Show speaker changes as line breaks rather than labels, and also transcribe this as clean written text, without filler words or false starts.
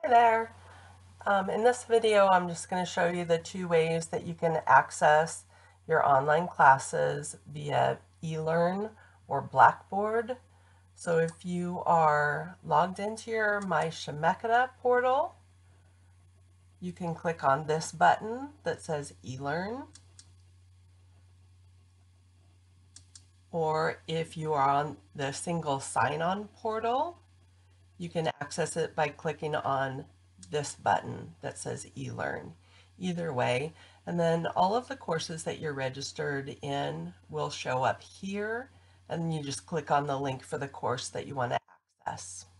Hi there. In this video, I'm just going to show you the two ways that you can access your online classes via eLearn or Blackboard. So if you are logged into your My Shemeketa portal, you can click on this button that says eLearn. Or if you are on the single sign-on portal, you can access it by clicking on this button that says eLearn. Either way, and then all of the courses that you're registered in will show up here, and you just click on the link for the course that you want to access.